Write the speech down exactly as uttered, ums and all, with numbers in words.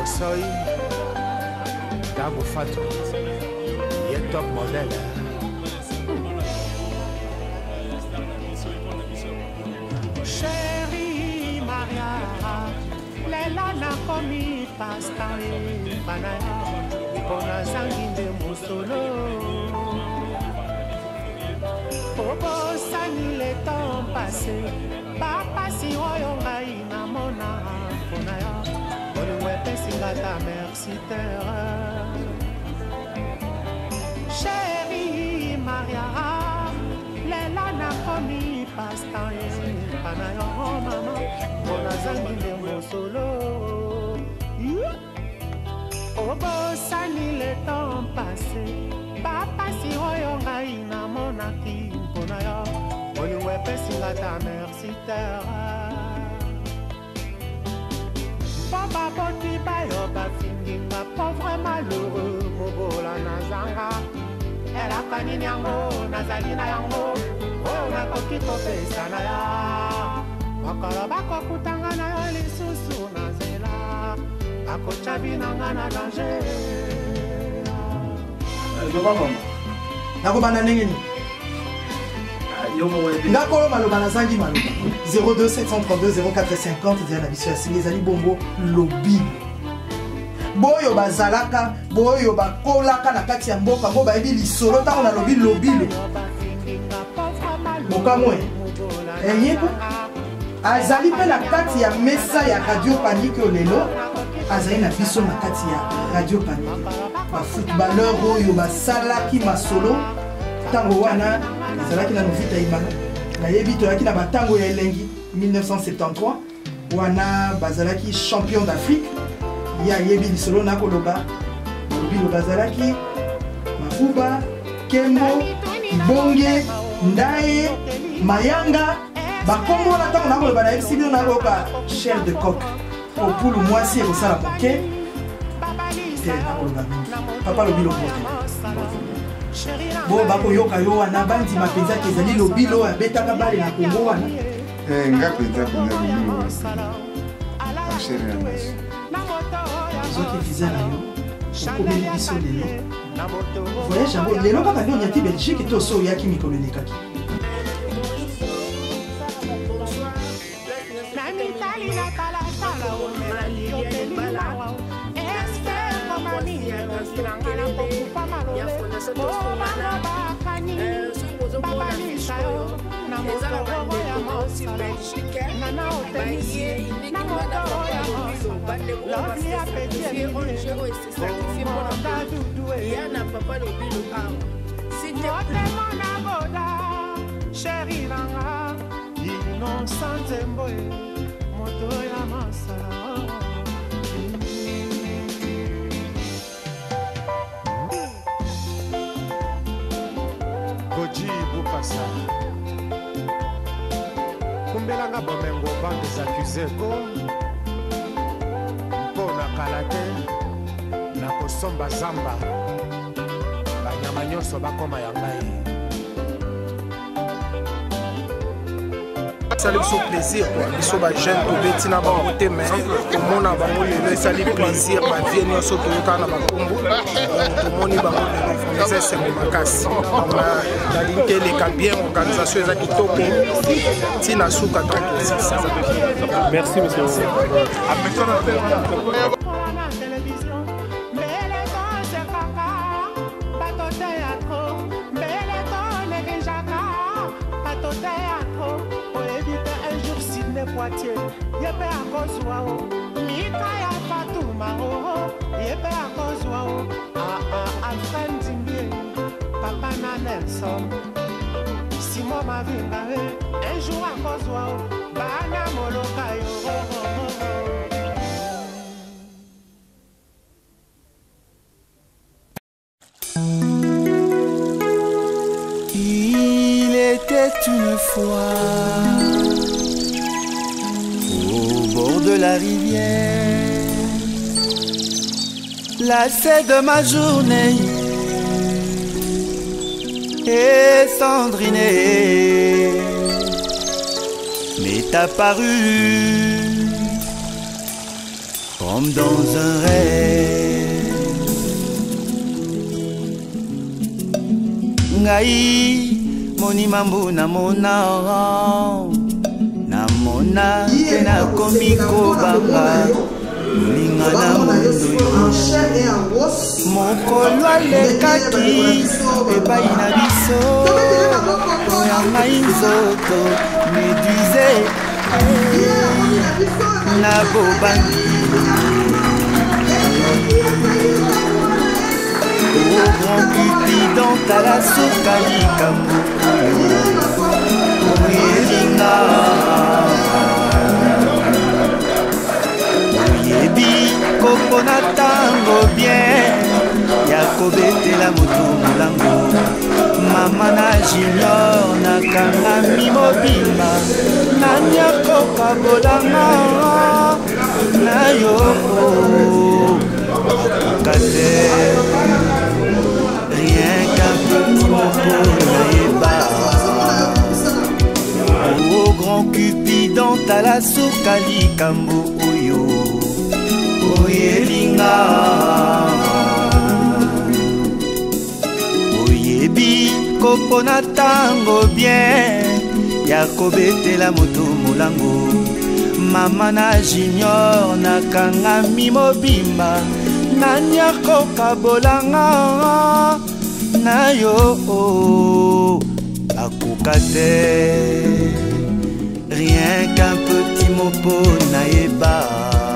Soy Dabo Fatou, il est top modèle. Chérie Maria, Lela na komi pasta e banaya, Ipona zangi de mosolo. Obo sani le temps passé, Papa si oyo ngai na mona ponaya. Ta merci terre. Chérie Maria, Lela na komi pasta e panayo mama, Bona zangi de mosolo. Obo sani le temps passé, Papa si oyo ngai na monaki ponayo, Oliwe pesinga ta merci terre. Papa poti bayo bafindi ma pauvre malheureux mobola nazanga. Elle a kanini yango nazali na yango, oyo nakoki kopesa na ya. Makolo bakokutanga na yo lisusu na nzela, akochabi nanga na danger. Nakobana ndenge nini? Nakolo maloba nazangi maloba zéro deux sept cent trente-deux zéro quatre cinquante dia na biso ya singa ezali bongo lobi boyo bazalaka boyo bakolaka na kati ya mboka ngo bayebi lisolo ntango na lobi lobile mokamwe eyeba azali mpe na kati ya mesa ya radio panique oyo lelo azali na biso na kati ya radio panique bafootballeur oyo basalaki masolo ntango wana ezalaki na novita imana nayebi toyaki na batango ya elengi mille neuf cent septante-trois wana bazalaki champion d'Afrique ya yebi lisolo na koloba lobilo bazalaki mafuba kembo ibonge ndaye mayanga bakombo na ntango na koloba na yebi sibino na koyoka chair de coq opulu mwasi ekosala moke te na koloba mingi papa lobilo mote bo bakoyoka yo wana bandima mpenza ke ezali lobilo abetaka bale na kongo wana nga mpenza mpenza lobilo achere ya maso soki viza na yo okomeli biso lelo voyage yango lelo kaka nde onyati belgique to so oyaki mikolo elekaki Chérie nanga, innocente mboe, moto ya masala. Koji Bupasa Kumbelanga bomengo bandes accusés ko Mpona kalate na kosomba zamba banyama nyonso bakoma ya ngai. Ça lui fait plaisir quoi. Ils sont des jeunes pour bêtir na ba côté mais tout le monde a ba le ça lui plaisir ba vie nous so to ka na ba kombo. Tout le monde ba le c'est c'est makasi. On a la ligne les cas bien organisation za kitoko. Tina suka trente-six. Merci monsieur. Yepe akozwa o Mika ya Fatuma o Yepe akozwa o Ah ah Alfred Zimbie Papa na Nelson Simon Mavinga Un jour akozwa o Bana Moloka yo Il était une fois de la rivière, lassé de ma journée et cendrinée, m'est apparu comme dans un rêve. Ngai moni mambo na mona na mona te na komiko banga linga na mundo mokolo alekaki epai na biso ya ngai nzoto méduse na bobangi au grand Cupidon tala sokali kambo oyelinga oyebi koko na tango bien ya kobetela moto molango mama na junior nakangami mobimba nani akokabolanga na yo akoka te rien qu'un petit moto nayeba au grand Cupidon tala sokali kambo oyo oyelinga oyebi koko na tango bien ya kobetela moto molango mama na junior nakangami mobimba nani akokabolanga na yo akoka te rien qu'un petit mot po nayeba